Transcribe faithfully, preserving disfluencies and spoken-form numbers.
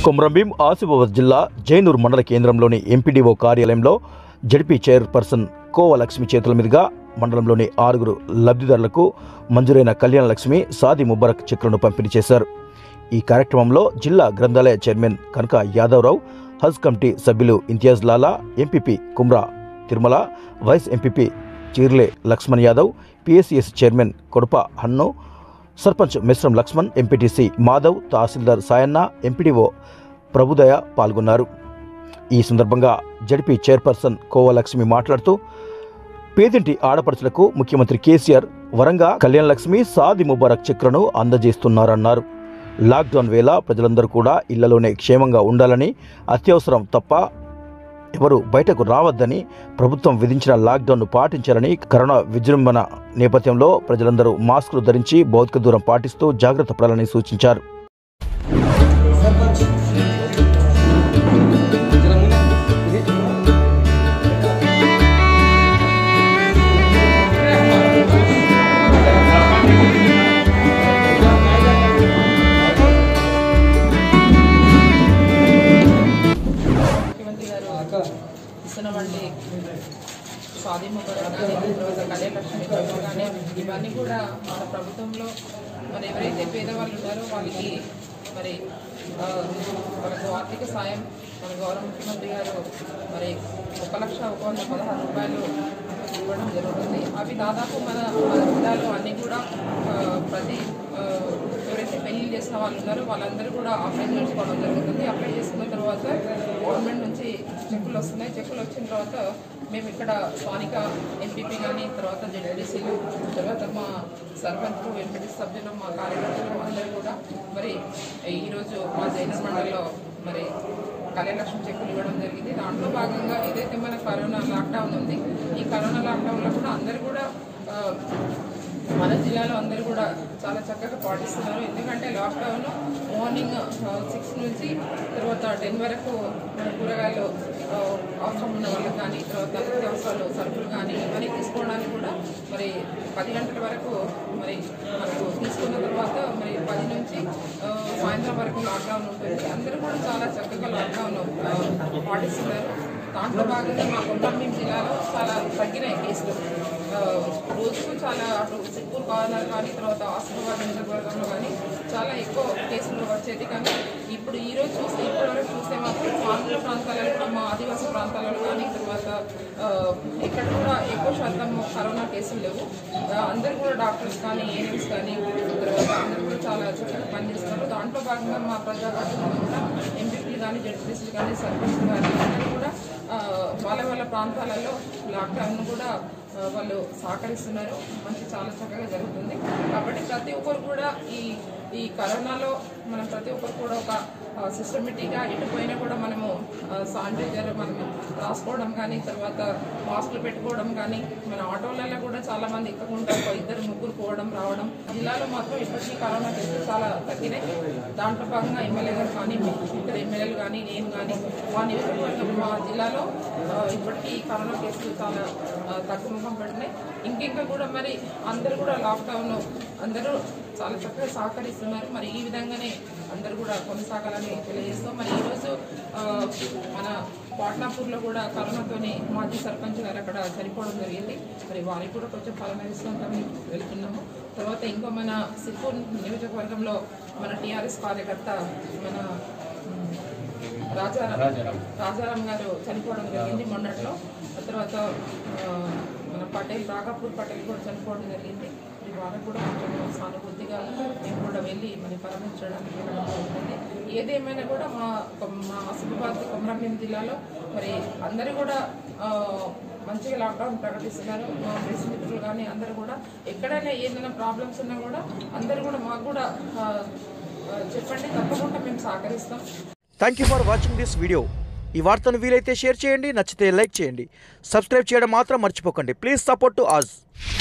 కొమ్రంభీం ఆసిఫాబాద్ జిల్లా జైనూర్ మండల కేంద్రంలోని ఎంపీడీఓ కార్యాలయంలో జడ్పీ చైర్పర్సన్ కోవ లక్ష్మి చేతుల మీదుగా మండలంలోని ఆరుగురు లబ్ధిదారులకు మంజూరైన కళ్యాణ లక్ష్మి సాది ముబారక్ చెక్కులను పంపిణీ చేశారు. ఈ కార్యక్రమంలో జిల్లా గ్రంథాలయ చైర్మన్ కనక యాదవరావు, హజ్ కమిటీ సభ్యులు Imtiaz Lala, MPP Kumra Tirumala, vice MPP Chirle Laxman Yadav, PSCS chairman Kodapa Hannu, sarpanch Mishram Laxman, MPTC Madhav, tahsildar Sayanna, MPDO Prabhudaya పాల్గొన్నారు. ఈ సందర్భంగా జడ్పీ చైర్పర్సన్ కోవ లక్ష్మి మాట్లాడుతూ పేదింటి ఆడపడుచులకు ముఖ్యమంత్రి కేసీఆర్ వరంగా కళ్యాణ లక్ష్మి సాది ముబారక్ చెక్కులను అందజేస్తున్నారన్నారు. లాక్డౌన్ వేళ ప్రజలందరూ కూడా ఇళ్లలోనే క్షేమంగా ఉండాలని, అత్యవసరం తప్ప ఎవరు బయటకు రావద్దని, ప్రభుత్వం విధించిన లాక్డౌన్ను పాటించాలని, కరోనా విజృంభణ నేపథ్యంలో ప్రజలందరూ మాస్కులు ధరించి భౌతిక దూరం పాటిస్తూ జాగ్రత్త పడాలని సూచించారు. ఇస్తున్నవంటి సాది ముబారక్ కానీ తర్వాత కళ్యాణ లక్ష్మి కానీ ఇవన్నీ కూడా మన ప్రభుత్వంలో మరి ఎవరైతే పేదవాళ్ళు ఉన్నారో వాళ్ళకి మరి వాళ్ళకు ఆర్థిక సాయం మన గౌరవ ముఖ్యమంత్రి గారు మరి ఒక లక్ష ఒక వంద పదహారు రూపాయలు ఇవ్వడం జరుగుతుంది. అవి దాదాపు మన మన జిల్లాలో అన్నీ కూడా ప్రతి ఎవరైతే పెళ్లి చేసిన వాళ్ళు ఉన్నారో వాళ్ళందరూ కూడా అప్లై చేసుకోవడం జరుగుతుంది. అప్లై చేసుకున్న తర్వాత గవర్నమెంట్ నుంచి చెక్కులు వస్తున్నాయి. చెక్కులు వచ్చిన తర్వాత మేము ఇక్కడ స్థానిక ఎంపీపీ కానీ తర్వాత జెడ్పీటీసీలు తర్వాత మా సర్పంచ్లు, ఎంపీటీ సభ్యులు, మా కార్యకర్తలు అందరూ కూడా మరి ఈరోజు మా జైనూర్ మండలంలో మరి కళ్యాణ లక్ష్మి చెక్కులు ఇవ్వడం జరిగింది. దాంట్లో భాగంగా ఏదైతే మన కరోనా లాక్డౌన్ ఉంది, ఈ కరోనా లాక్డౌన్లో కూడా అందరూ కూడా మన జిల్లాలో అందరూ కూడా చాలా చక్కగా పాటిస్తున్నారు. ఎందుకంటే లాక్డౌన్ మార్నింగ్ సిక్స్ నుంచి తర్వాత టెన్ వరకు మన కూరగాయలు అవసరం ఉన్న వాళ్ళకి కానీ తర్వాత నిత్యావసరాలు సరుకులు కానీ ఇవన్నీ తీసుకోవడానికి కూడా మరి పది గంటల వరకు మరి మనకు తీసుకున్న తర్వాత మరి పది నుంచి సాయంత్రం వరకు లాక్డౌన్ ఉంటుంది. అందరూ కూడా చాలా చక్కగా లాక్డౌన్ పాటిస్తున్నారు. దాంట్లో భాగంగా మా కొమ్రంభీం జిల్లాలో చాలా తగ్గినాయి కేసులు. రోజుకు చాలా అటు సిక్కూరు కార్నర్ కానీ తర్వాత ఆసిఫాబాద్ నియోజకవర్గంలో కానీ చాలా ఎక్కువ కేసులు వచ్చేది. కానీ ఇప్పుడు ఈరోజు చూస్తే ఇప్పటివరకు చూస్తే మాత్రం మామూలు ప్రాంతాలలో కూడా మా ఆదివాసీ ప్రాంతాలలో కానీ తర్వాత ఇక్కడ కూడా ఎక్కువ శాతం కరోనా కేసులు లేవు. అందరూ కూడా డాక్టర్స్ కానీ ఏఎన్ఎంస్ కానీ తర్వాత అందరూ కూడా చాలా చక్కగా పనిచేస్తున్నారు. దాంట్లో భాగంగా మా ప్రజాప్రతినిధులు కూడా ఎంపీపీలు కానీ జడ్పీటీసీలు కానీ సర్పంచ్లు కానీ అందరూ కూడా వాళ్ళ వాళ్ళ ప్రాంతాలలో లాక్డౌన్ కూడా వాళ్ళు సహకరిస్తున్నారు. మంచి చాలా చక్కగా జరుగుతుంది. కాబట్టి ప్రతి ఒక్కరు కూడా ఈ ఈ కరోనాలో మనం ప్రతి ఒక్కరు కూడా ఒక సిస్టమేటిక్గా ఎటుపోయినా కూడా మనము శానిటైజర్ మనం రాసుకోవడం కానీ తర్వాత మాస్కులు పెట్టుకోవడం కానీ, మన ఆటోలలో కూడా చాలా మంది ఎక్కకుండా ఇద్దరు ముగ్గురు పోవడం రావడం. జిల్లాలో మాత్రం ఇప్పటికీ కరోనా కేసులు చాలా తగ్గినాయి. దాంట్లో భాగంగా ఎమ్మెల్యే గారు కానీ ఇద్దరు ఎమ్మెల్యేలు కానీ నేను కానీ మా నియోజకవర్గం మా జిల్లాలో ఇప్పటికీ కరోనా కేసులు చాలా తగ్గుముఖం పడినాయి. ఇంకింకా కూడా మరి అందరూ కూడా లాక్డౌన్ అందరూ చాలా చక్కగా సహకరిస్తున్నారు. మరి ఈ విధంగానే అందరూ కూడా కొనసాగాలని తెలియజేస్తాం. మరి ఈరోజు మన పాట్నాపూర్లో కూడా కరోనాతోనే మాజీ సర్పంచ్ గారు అక్కడ చనిపోవడం జరిగింది. మరి వారికి కూడా కొంచెం పరామర్శిస్తామని వెళ్తున్నాము. తర్వాత ఇంకో మన సిక్కూరు నియోజకవర్గంలో మన టీఆర్ఎస్ కార్యకర్త మన రాజారాం రాజారాం గారు చనిపోవడం జరిగింది మొన్నట్లో. తర్వాత మన పటేల్ రాఘాపూర్ పటేల్ కూడా చనిపోవడం జరిగింది. వాళ్ళకు కూడా కొంచెం సానుభూతిగా మేము కూడా వెళ్ళి మరి పరామర్శించడానికి జరుగుతుంది. ఏదేమైనా కూడా మా మా ఆసిఫాబాద్ కొమ్రంభీం జిల్లాలో మరి అందరూ కూడా మంచిగా లాక్డౌన్ ప్రకటిస్తున్నారు. మా ప్రెస్ మిత్రులు కానీ అందరూ కూడా ఎక్కడైనా ఏదైనా ప్రాబ్లమ్స్ ఉన్నా కూడా అందరూ కూడా మాకు కూడా చెప్పండి, తప్పకుండా మేము సహకరిస్తాం. Thank you for watching this video. ఈ వార్తను వీలైతే షేర్ చేయండి, నచ్చితే లైక్ చేయండి, సబ్స్క్రైబ్ చేయడం మాత్రం మర్చిపోకండి. Please support to us.